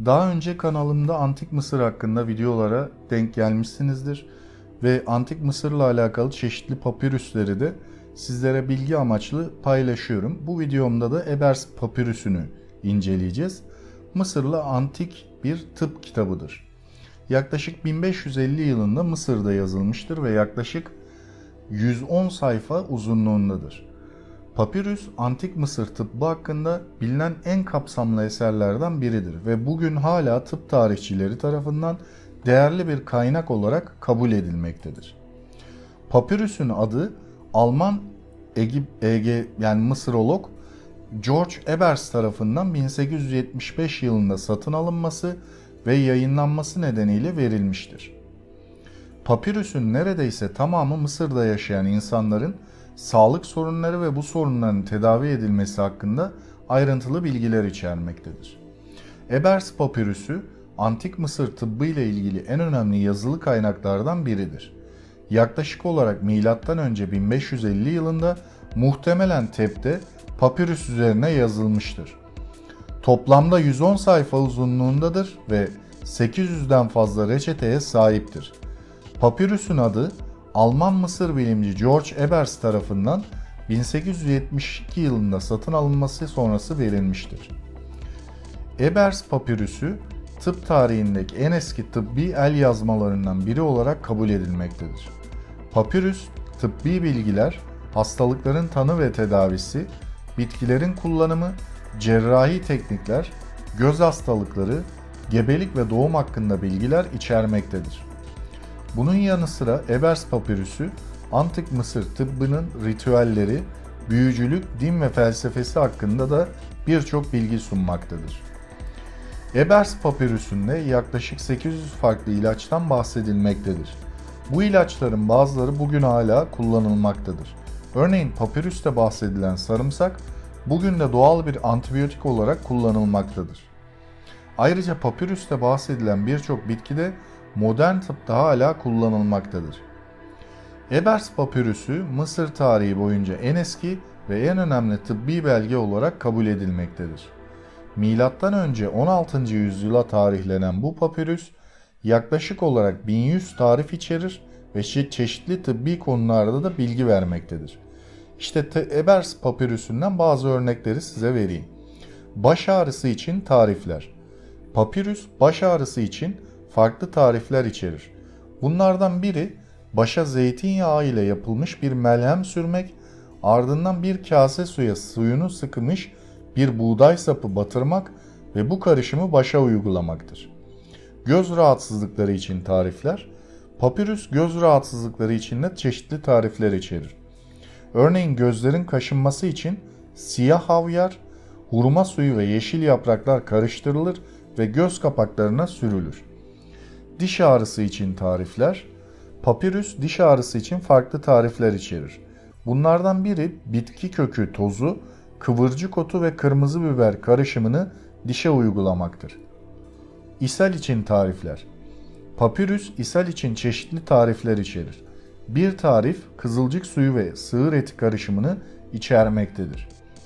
Daha önce kanalımda Antik Mısır hakkında videolara denk gelmişsinizdir ve Antik Mısır'la alakalı çeşitli papirüsleri de sizlere bilgi amaçlı paylaşıyorum. Bu videomda da Ebers papirüsünü inceleyeceğiz. Mısırlı antik bir tıp kitabıdır. Yaklaşık 1550 yılında Mısır'da yazılmıştır ve yaklaşık 110 sayfa uzunluğundadır. Papirüs, Antik Mısır tıbbı hakkında bilinen en kapsamlı eserlerden biridir ve bugün hala tıp tarihçileri tarafından değerli bir kaynak olarak kabul edilmektedir. Papirüsün adı Alman Mısırolog George Ebers tarafından 1875 yılında satın alınması ve yayınlanması nedeniyle verilmiştir. Papirüsün neredeyse tamamı Mısır'da yaşayan insanların sağlık sorunları ve bu sorunların tedavi edilmesi hakkında ayrıntılı bilgiler içermektedir. Ebers papirüsü, Antik Mısır tıbbı ile ilgili en önemli yazılı kaynaklardan biridir. Yaklaşık olarak M.Ö. 1550 yılında muhtemelen Teb'de papirüs üzerine yazılmıştır. Toplamda 110 sayfa uzunluğundadır ve 800'den fazla reçeteye sahiptir. Papirüsün adı Alman Mısır bilimci George Ebers tarafından 1872 yılında satın alınması sonrası verilmiştir. Ebers papirüsü, tıp tarihindeki en eski tıbbi el yazmalarından biri olarak kabul edilmektedir. Papirüs, tıbbi bilgiler, hastalıkların tanı ve tedavisi, bitkilerin kullanımı, cerrahi teknikler, göz hastalıkları, gebelik ve doğum hakkında bilgiler içermektedir. Bunun yanı sıra Ebers papirüsü, Antik Mısır tıbbının ritüelleri, büyücülük, din ve felsefesi hakkında da birçok bilgi sunmaktadır. Ebers papirüsünde yaklaşık 800 farklı ilaçtan bahsedilmektedir. Bu ilaçların bazıları bugün hala kullanılmaktadır. Örneğin papirüste bahsedilen sarımsak, bugün de doğal bir antibiyotik olarak kullanılmaktadır. Ayrıca papirüste bahsedilen birçok bitki de modern tıpta hala kullanılmaktadır. Ebers papirüsü, Mısır tarihi boyunca en eski ve en önemli tıbbi belge olarak kabul edilmektedir. Milattan önce 16. yüzyıla tarihlenen bu papirüs, yaklaşık olarak 1100 tarif içerir ve çeşitli tıbbi konularda da bilgi vermektedir. İşte Ebers papirüsünden bazı örnekleri size vereyim. Baş ağrısı için tarifler. Papirüs, baş ağrısı için farklı tarifler içerir. Bunlardan biri, başa zeytinyağı ile yapılmış bir melhem sürmek, ardından bir kase suya suyunu sıkmış bir buğday sapı batırmak ve bu karışımı başa uygulamaktır. Göz rahatsızlıkları için tarifler. Papirüs, göz rahatsızlıkları için de çeşitli tarifler içerir. Örneğin gözlerin kaşınması için siyah havyar, hurma suyu ve yeşil yapraklar karıştırılır ve göz kapaklarına sürülür. Diş ağrısı için tarifler. Papirüs, diş ağrısı için farklı tarifler içerir. Bunlardan biri bitki kökü tozu, kıvırcık otu ve kırmızı biber karışımını dişe uygulamaktır. İshal için tarifler. Papirüs, ishal için çeşitli tarifler içerir. Bir tarif, kızılcık suyu ve sığır eti karışımını içermektedir.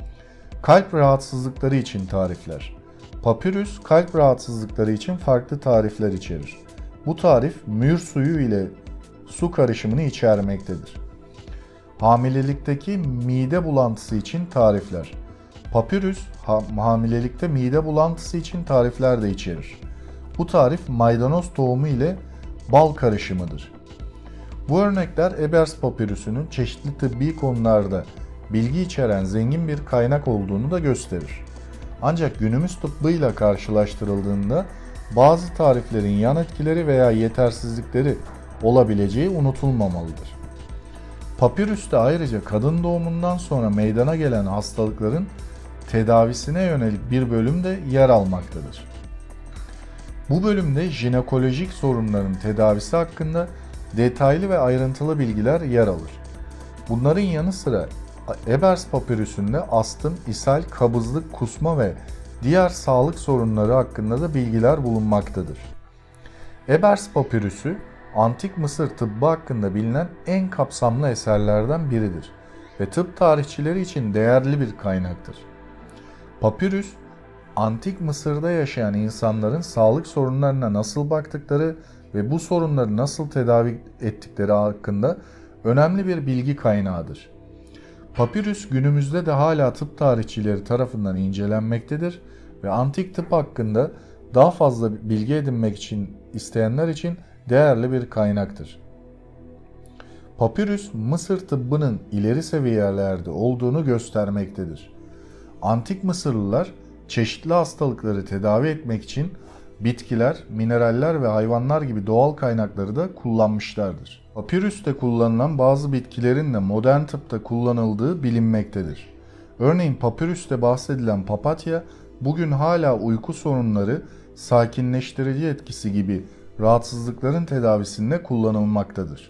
Kalp rahatsızlıkları için tarifler. Papirüs, kalp rahatsızlıkları için farklı tarifler içerir. Bu tarif, mühür suyu ile su karışımını içermektedir. Hamilelikteki mide bulantısı için tarifler. Papirüs, hamilelikte mide bulantısı için tarifler de içerir. Bu tarif, maydanoz tohumu ile bal karışımıdır. Bu örnekler Ebers papirüsünün çeşitli tıbbi konularda bilgi içeren zengin bir kaynak olduğunu da gösterir. Ancak günümüz tıbbıyla karşılaştırıldığında bazı tariflerin yan etkileri veya yetersizlikleri olabileceği unutulmamalıdır. Papirüste ayrıca kadın doğumundan sonra meydana gelen hastalıkların tedavisine yönelik bir bölüm de yer almaktadır. Bu bölümde jinekolojik sorunların tedavisi hakkında detaylı ve ayrıntılı bilgiler yer alır. Bunların yanı sıra Ebers papirüsünde astım, ishal, kabızlık, kusma ve diğer sağlık sorunları hakkında da bilgiler bulunmaktadır. Ebers papirüsü, Antik Mısır tıbbı hakkında bilinen en kapsamlı eserlerden biridir ve tıp tarihçileri için değerli bir kaynaktır. Papirüs, Antik Mısır'da yaşayan insanların sağlık sorunlarına nasıl baktıkları ve bu sorunları nasıl tedavi ettikleri hakkında önemli bir bilgi kaynağıdır. Papirüs günümüzde de hala tıp tarihçileri tarafından incelenmektedir ve antik tıp hakkında daha fazla bilgi edinmek için isteyenler için değerli bir kaynaktır. Papirüs, Mısır tıbbının ileri seviyelerde olduğunu göstermektedir. Antik Mısırlılar çeşitli hastalıkları tedavi etmek için bitkiler, mineraller ve hayvanlar gibi doğal kaynakları da kullanmışlardır. Papirüste kullanılan bazı bitkilerin de modern tıpta kullanıldığı bilinmektedir. Örneğin papirüste bahsedilen papatya bugün hala uyku sorunları, sakinleştirici etkisi gibi rahatsızlıkların tedavisinde kullanılmaktadır.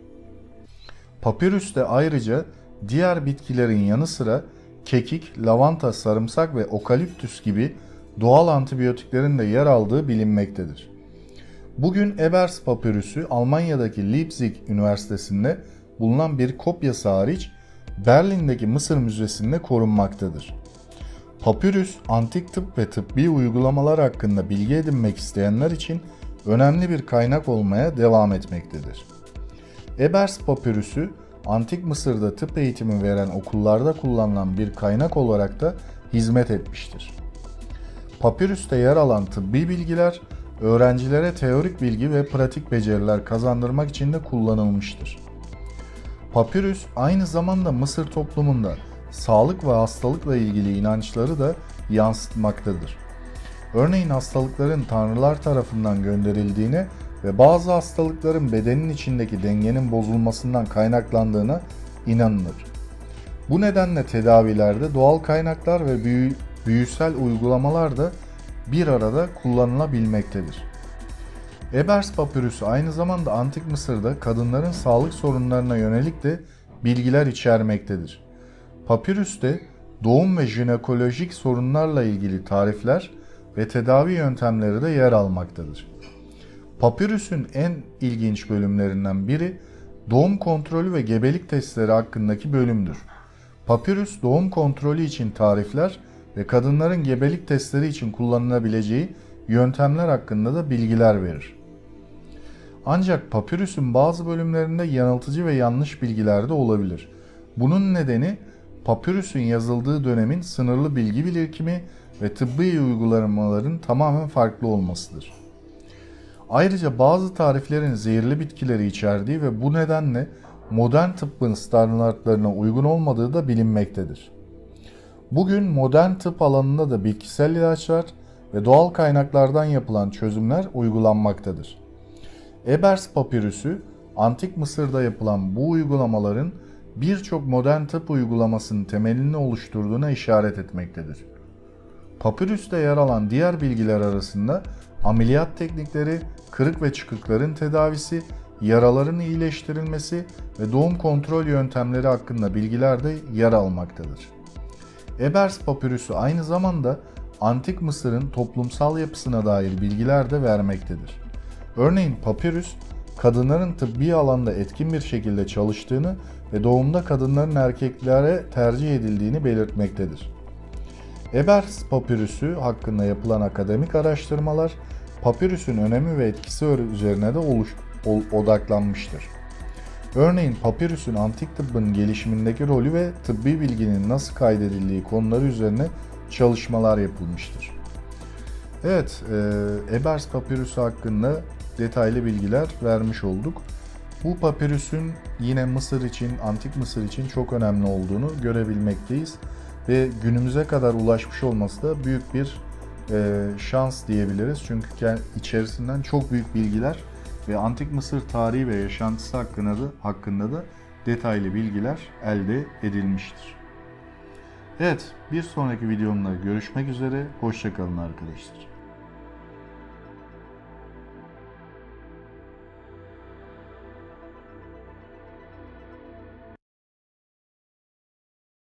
Papirüste ayrıca diğer bitkilerin yanı sıra kekik, lavanta, sarımsak ve okaliptüs gibi doğal antibiyotiklerin de yer aldığı bilinmektedir. Bugün Ebers papirüsü Almanya'daki Leipzig Üniversitesi'nde bulunan bir kopyası hariç Berlin'deki Mısır Müzesi'nde korunmaktadır. Papirüs, antik tıp ve tıbbi uygulamalar hakkında bilgi edinmek isteyenler için önemli bir kaynak olmaya devam etmektedir. Ebers papirüsü, Antik Mısır'da tıp eğitimi veren okullarda kullanılan bir kaynak olarak da hizmet etmiştir. Papirüste yer alan tıbbi bilgiler, öğrencilere teorik bilgi ve pratik beceriler kazandırmak için de kullanılmıştır. Papirüs aynı zamanda Mısır toplumunda sağlık ve hastalıkla ilgili inançları da yansıtmaktadır. Örneğin hastalıkların tanrılar tarafından gönderildiğine ve bazı hastalıkların bedenin içindeki dengenin bozulmasından kaynaklandığına inanılır. Bu nedenle tedavilerde doğal kaynaklar ve büyüsel uygulamalar da bir arada kullanılabilmektedir. Ebers papirüsü aynı zamanda Antik Mısır'da kadınların sağlık sorunlarına yönelik de bilgiler içermektedir. Papirüste doğum ve jinekolojik sorunlarla ilgili tarifler ve tedavi yöntemleri de yer almaktadır. Papirüsün en ilginç bölümlerinden biri doğum kontrolü ve gebelik testleri hakkındaki bölümdür. Papirüs doğum kontrolü için tarifler ve kadınların gebelik testleri için kullanılabileceği yöntemler hakkında da bilgiler verir. Ancak papirüsün bazı bölümlerinde yanıltıcı ve yanlış bilgiler de olabilir. Bunun nedeni papirüsün yazıldığı dönemin sınırlı bilgi birikimi ve tıbbi uygulamaların tamamen farklı olmasıdır. Ayrıca bazı tariflerin zehirli bitkileri içerdiği ve bu nedenle modern tıbbın standartlarına uygun olmadığı da bilinmektedir. Bugün modern tıp alanında da bitkisel ilaçlar ve doğal kaynaklardan yapılan çözümler uygulanmaktadır. Ebers papirüsü, Antik Mısır'da yapılan bu uygulamaların birçok modern tıp uygulamasının temelini oluşturduğuna işaret etmektedir. Papirüste yer alan diğer bilgiler arasında ameliyat teknikleri, kırık ve çıkıkların tedavisi, yaraların iyileştirilmesi ve doğum kontrol yöntemleri hakkında bilgiler de yer almaktadır. Ebers papirüsü aynı zamanda Antik Mısır'ın toplumsal yapısına dair bilgiler de vermektedir. Örneğin papirüs, kadınların tıbbi alanda etkin bir şekilde çalıştığını ve doğumda kadınların erkeklere tercih edildiğini belirtmektedir. Ebers papirüsü hakkında yapılan akademik araştırmalar, papirüsün önemi ve etkisi üzerine de odaklanmıştır. Örneğin papirüsün antik tıbbın gelişimindeki rolü ve tıbbi bilginin nasıl kaydedildiği konuları üzerine çalışmalar yapılmıştır. Evet, Ebers papirüsü hakkında detaylı bilgiler vermiş olduk. Bu papirüsün yine Mısır için, Antik Mısır için çok önemli olduğunu görebilmekteyiz. Ve günümüze kadar ulaşmış olması da büyük bir şans diyebiliriz. Çünkü içerisinden çok büyük bilgiler ve Antik Mısır tarihi ve yaşantısı hakkında da detaylı bilgiler elde edilmiştir. Evet, bir sonraki videomda görüşmek üzere. Hoşça kalın arkadaşlar.